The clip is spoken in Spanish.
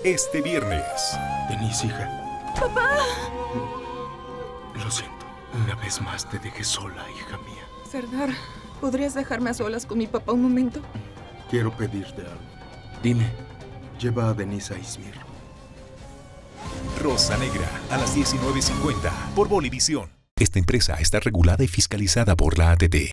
este viernes. Denise, hija. ¡Papá! Lo siento. Una vez más te dejé sola, hija mía. Serdar, ¿podrías dejarme a solas con mi papá un momento? Quiero pedirte algo. Dime. Lleva a Denise a Izmir. Rosa Negra, a las 19:50 por Bolivisión. Esta empresa está regulada y fiscalizada por la ATT.